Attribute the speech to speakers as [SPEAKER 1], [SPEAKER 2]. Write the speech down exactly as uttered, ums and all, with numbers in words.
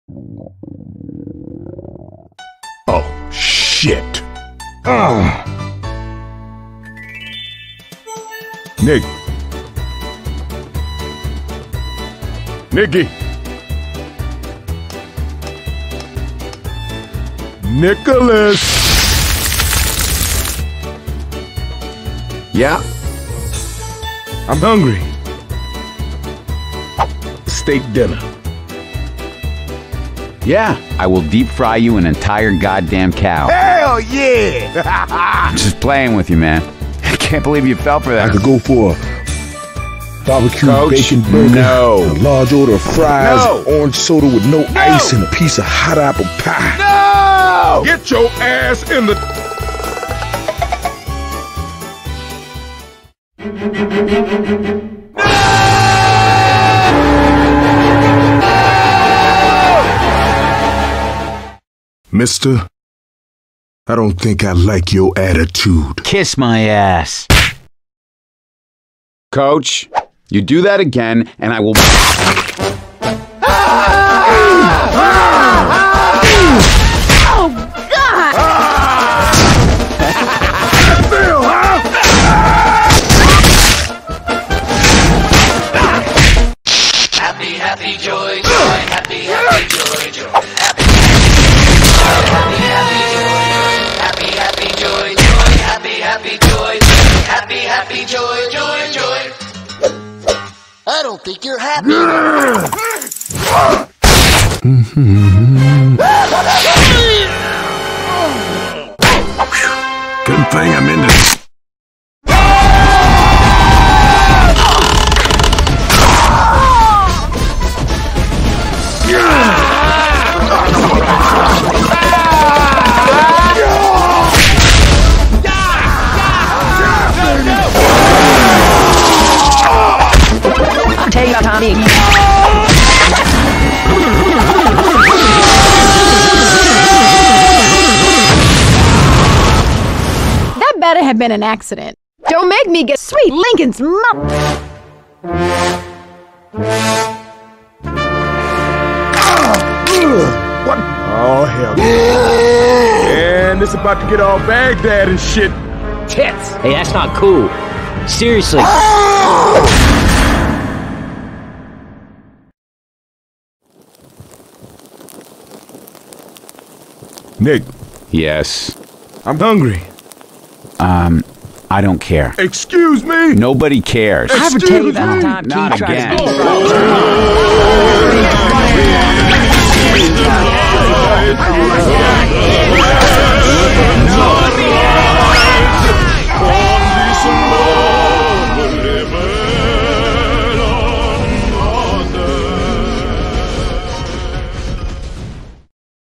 [SPEAKER 1] Oh, shit. Ugh. Nick. Nicky. Nicholas.
[SPEAKER 2] Yeah?
[SPEAKER 1] I'm hungry. Steak dinner.
[SPEAKER 2] Yeah, I will deep fry you an entire goddamn cow.
[SPEAKER 1] Hell yeah!
[SPEAKER 2] I'm just playing with you, man. I can't believe you fell for that.
[SPEAKER 3] I could go for a barbecue
[SPEAKER 1] Coach,
[SPEAKER 3] bacon burger,
[SPEAKER 1] no.
[SPEAKER 3] a large order of fries,
[SPEAKER 1] No.
[SPEAKER 3] orange soda with no,
[SPEAKER 1] No.
[SPEAKER 3] ice, and a piece of hot apple pie.
[SPEAKER 1] No! Get your ass in the...
[SPEAKER 3] Mister, I don't think I like your attitude.
[SPEAKER 2] Kiss my ass. Coach, you do that again, and I will...
[SPEAKER 4] Happy, happy, joy, joy, happy, happy, joy, joy, happy, happy, happy, joy, happy, happy, joy, joy, happy, happy, joy, happy, happy, joy, joy, joy. I don't think you're happy.
[SPEAKER 3] Good thing I'm in this.
[SPEAKER 5] Take your Tommy.
[SPEAKER 6] That better have been an accident. Don't make me get sweet Lincoln's mom.
[SPEAKER 1] What? Oh, hell yeah. And it's about to get all Baghdad and shit.
[SPEAKER 7] Tits! Hey, that's not cool. Seriously.
[SPEAKER 1] Nick,
[SPEAKER 2] Yes.
[SPEAKER 1] I'm hungry.
[SPEAKER 2] Um, I don't care.
[SPEAKER 1] Excuse me?
[SPEAKER 2] Nobody cares.
[SPEAKER 6] I ever tell you about the time
[SPEAKER 2] Not
[SPEAKER 6] Keith tried
[SPEAKER 2] again.
[SPEAKER 6] to